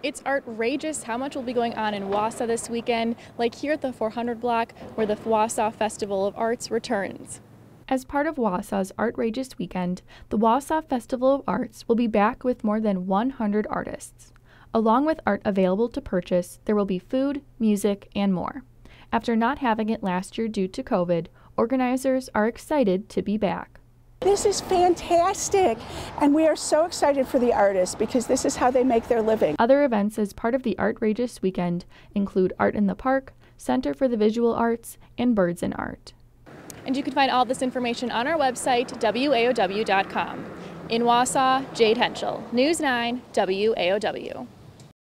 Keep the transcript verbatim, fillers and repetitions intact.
It's outrageous how much will be going on in Wausau this weekend, like here at the four hundred block where the Wausau Festival of Arts returns. As part of Wausau's Artrageous weekend, the Wausau Festival of Arts will be back with more than one hundred artists. Along with art available to purchase, there will be food, music, and more. After not having it last year due to COVID, organizers are excited to be back. This is fantastic, and we are so excited for the artists because this is how they make their living. Other events as part of the Artrageous weekend include Art in the Park, Center for the Visual Arts, and Birds in Art. And you can find all this information on our website, W A O W dot com. In Wausau, Jade Henschel, News nine, W A O W.